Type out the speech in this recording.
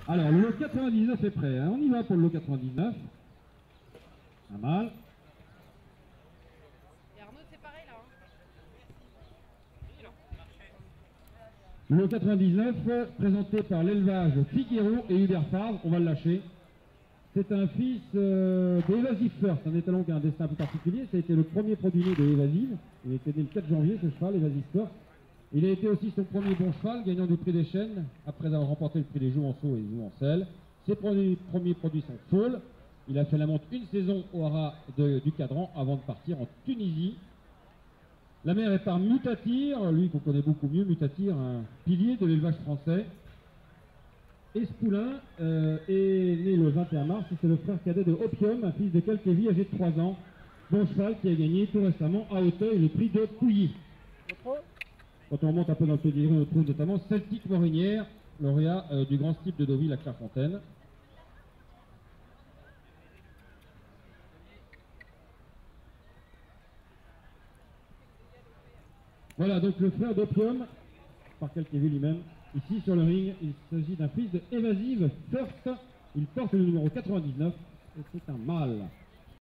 Alors, le lot 99 est prêt, hein. On y va pour le lot 99. Pas mal. Et Arnaud, c'est pareil là. Le lot 99, présenté par l'élevage Figueroa et Hubert Favre, on va le lâcher. C'est un fils d'Evasive First, un étalon qui a un destin un peu particulier. Ça a été le premier produit né de Evasive. Il était né le 4 janvier, ce cheval, Evasive First. Il a été aussi son premier bon cheval, gagnant du prix des chênes, après avoir remporté le prix des Jouvenceaux et Jouvencelles. Ses premiers produits sont Fall. Il a fait la monte une saison au haras du Cadran avant de partir en Tunisie. La mère est par Mutatir, lui qu'on connaît beaucoup mieux, Mutatir, un pilier de l'élevage français. Et ce poulain est né le 21 mars, c'est le frère cadet de Opium, un fils de Calquévy âgé de 3 ans, bon cheval qui a gagné tout récemment à Auteuil le prix de Pouilly. Quand on remonte un peu dans le pédigré, on trouve notamment Celtic Morinière, lauréat du Grand Steeple de Deauville à Clairefontaine. Voilà donc le frère d'Opium, par Calquévy lui-même. Ici sur le ring, il s'agit d'un fils de Evasive First. Il porte le numéro 99 et c'est un mâle.